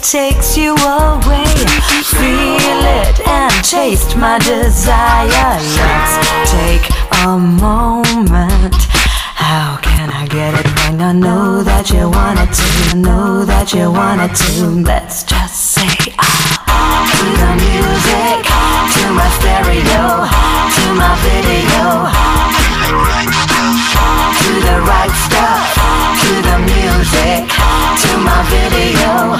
takes you away. Feel it and taste my desire. Let's take a moment. How can I get it when I know that you wanted to? I know that you wanted to. Let's just say to the music, to my stereo, to my video, to the right stuff, to the music, to my video.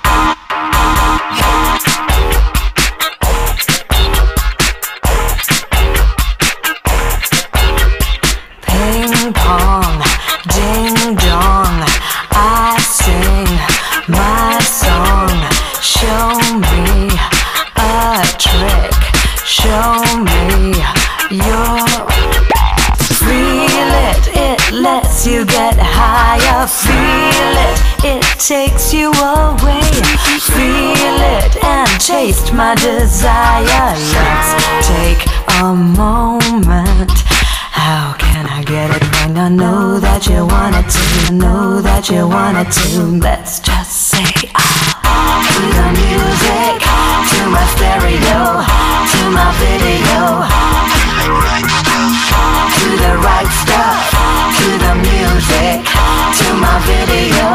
Ping pong, ding dong, I sing my song. Show me a trick, show me your. Feel it, it lets you get higher. Feel it, it takes you away. Feel it and taste my desire. Let's take a moment. How can I get it when I know that you wanted to? I know that you wanted to. Let's just say to the music, to my stereo, to my video, to the right stuff, to the music, to my video.